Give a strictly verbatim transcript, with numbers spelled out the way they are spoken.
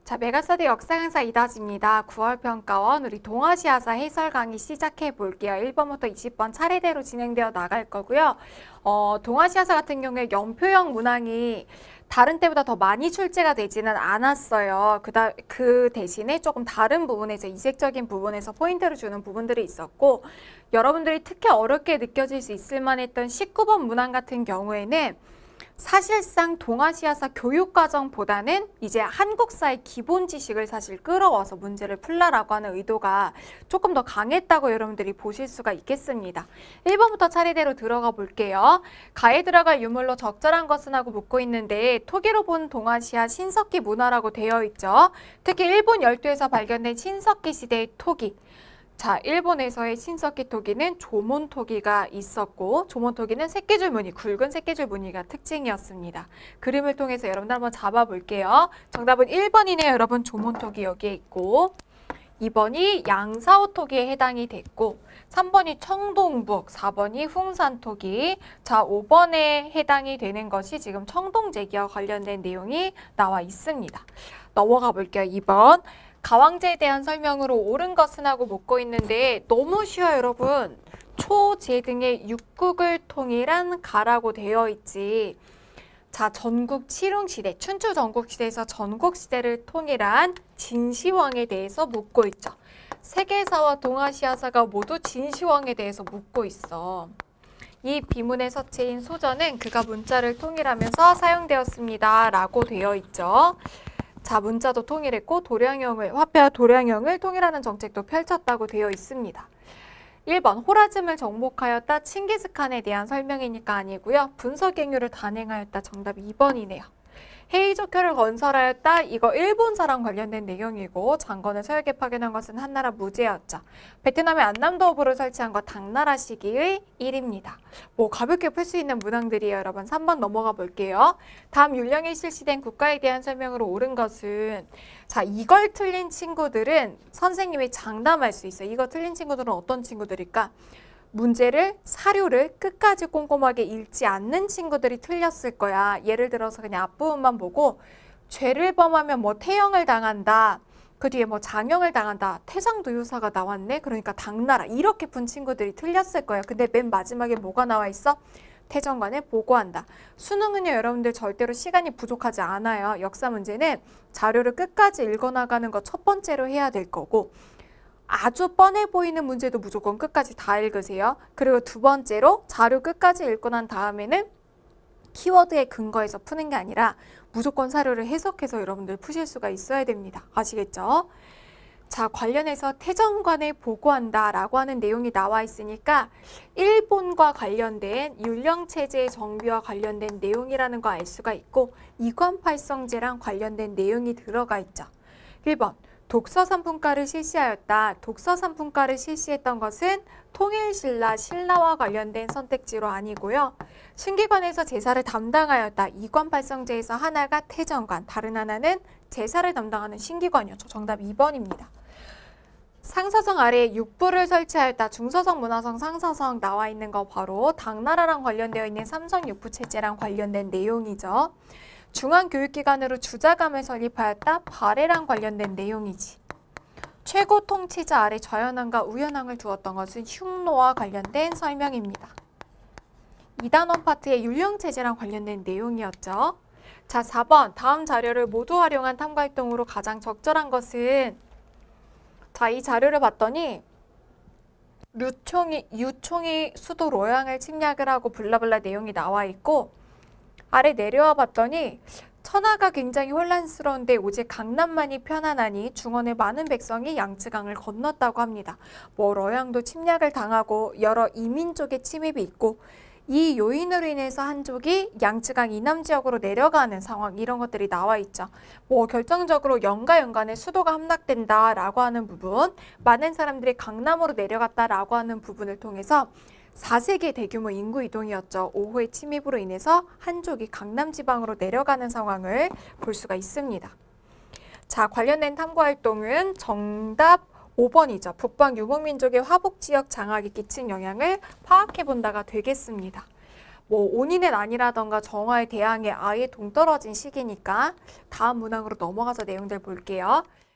자, 메가스터디 역사 강사 이다지입니다. 구월 평가원 우리 동아시아사 해설 강의 시작해 볼게요. 일 번부터 이십 번 차례대로 진행되어 나갈 거고요. 어, 동아시아사 같은 경우에 연표형 문항이 다른 때보다 더 많이 출제가 되지는 않았어요. 그다, 그 대신에 조금 다른 부분에서 이색적인 부분에서 포인트를 주는 부분들이 있었고, 여러분들이 특히 어렵게 느껴질 수 있을 만했던 십구 번 문항 같은 경우에는 사실상 동아시아사 교육과정보다는 이제 한국사의 기본 지식을 사실 끌어와서 문제를 풀라라고 하는 의도가 조금 더 강했다고 여러분들이 보실 수가 있겠습니다. 일 번부터 차례대로 들어가 볼게요. 가에 들어갈 유물로 적절한 것은 하고 묻고 있는데 토기로 본 동아시아 신석기 문화라고 되어 있죠. 특히 일본 열도에서 발견된 신석기 시대의 토기. 자, 일본에서의 신석기 토기는 조몬 토기가 있었고, 조몬 토기는 새끼줄 무늬, 굵은 새끼줄 무늬가 특징이었습니다. 그림을 통해서 여러분들 한번 잡아볼게요. 정답은 일 번이네요. 여러분, 조몬 토기 여기에 있고, 이 번이 양사오 토기에 해당이 됐고, 삼 번이 청동북, 사 번이 흥산 토기. 자, 오 번에 해당이 되는 것이 지금 청동제기와 관련된 내용이 나와 있습니다. 넘어가 볼게요. 이 번. 가왕제에 대한 설명으로 옳은 것은 하고 묻고 있는데 너무 쉬워요, 여러분. 초, 제 등의 육국을 통일한 가라고 되어 있지. 자, 전국 칠웅시대, 춘추 전국시대에서 전국시대를 통일한 진시황에 대해서 묻고 있죠. 세계사와 동아시아사가 모두 진시황에 대해서 묻고 있어. 이 비문의 서체인 소전은 그가 문자를 통일하면서 사용되었습니다. 라고 되어 있죠. 자, 문자도 통일했고 도량형을, 화폐와 도량형을 통일하는 정책도 펼쳤다고 되어 있습니다. 일 번, 호라즘을 정복하였다. 칭기스칸에 대한 설명이니까 아니고요. 분서갱유를 단행하였다. 정답 이 번이네요. 헤이조쿄를 건설하였다. 이거 일본사랑 관련된 내용이고 장건을 서역에 파견한 것은 한나라 무제였죠. 베트남의 안남도읍으로 설치한 것 당나라 시기의 일입니다. 뭐 가볍게 풀 수 있는 문항들이에요. 여러분 삼 번 넘어가 볼게요. 다음 율령이 실시된 국가에 대한 설명으로 옳은 것은 자, 이걸 틀린 친구들은 선생님이 장담할 수 있어요. 이거 틀린 친구들은 어떤 친구들일까? 문제를, 사료를 끝까지 꼼꼼하게 읽지 않는 친구들이 틀렸을 거야. 예를 들어서 그냥 앞부분만 보고 죄를 범하면 뭐 태형을 당한다. 그 뒤에 뭐 장형을 당한다. 태상도유사가 나왔네. 그러니까 당나라. 이렇게 푼 친구들이 틀렸을 거예요. 근데 맨 마지막에 뭐가 나와 있어? 태정관에 보고한다. 수능은요, 여러분들 절대로 시간이 부족하지 않아요. 역사 문제는 자료를 끝까지 읽어나가는 거 첫 번째로 해야 될 거고, 아주 뻔해 보이는 문제도 무조건 끝까지 다 읽으세요. 그리고 두 번째로 자료 끝까지 읽고 난 다음에는 키워드에 근거해서 푸는 게 아니라 무조건 사료를 해석해서 여러분들 푸실 수가 있어야 됩니다. 아시겠죠? 자, 관련해서 태정관에 보고한다 라고 하는 내용이 나와 있으니까 일본과 관련된 율령체제의 정비와 관련된 내용이라는 거 알 수가 있고, 이관팔성제랑 관련된 내용이 들어가 있죠. 일 번. 독서산품과를 실시하였다. 독서산품과를 실시했던 것은 통일신라, 신라와 관련된 선택지로 아니고요. 신기관에서 제사를 담당하였다. 이관팔성제에서 하나가 태정관, 다른 하나는 제사를 담당하는 신기관이었죠. 정답 이 번입니다. 상서성 아래에 육부를 설치하였다. 중서성, 문화성, 상서성 나와 있는 거 바로 당나라랑 관련되어 있는 삼성육부체제랑 관련된 내용이죠. 중앙교육기관으로 주자감을 설립하였다. 발해랑 관련된 내용이지. 최고 통치자 아래 좌연왕과 우연왕을 두었던 것은 흉노와 관련된 설명입니다. 이 단원 파트의 율령체제랑 관련된 내용이었죠. 자, 사 번. 다음 자료를 모두 활용한 탐구활동으로 가장 적절한 것은, 자, 이 자료를 봤더니 류총이, 유총이 수도 로양을 침략을 하고 블라블라 내용이 나와 있고, 아래 내려와 봤더니 천하가 굉장히 혼란스러운데 오직 강남만이 편안하니 중원의 많은 백성이 양쯔강을 건넜다고 합니다. 뭐 러양도 침략을 당하고 여러 이민족의 침입이 있고, 이 요인으로 인해서 한족이 양쯔강 이남 지역으로 내려가는 상황, 이런 것들이 나와 있죠. 뭐 결정적으로 연가 연간에 수도가 함락된다라고 하는 부분, 많은 사람들이 강남으로 내려갔다라고 하는 부분을 통해서 사 세기의 대규모 인구 이동이었죠. 오호의 침입으로 인해서 한족이 강남 지방으로 내려가는 상황을 볼 수가 있습니다. 자, 관련된 탐구활동은 정답 오 번이죠. 북방 유목민족의 화북지역 장악이 끼친 영향을 파악해본다가 되겠습니다. 뭐 온인의 난이라던가 정화의 대항해 아예 동떨어진 시기니까 다음 문항으로 넘어가서 내용들 볼게요.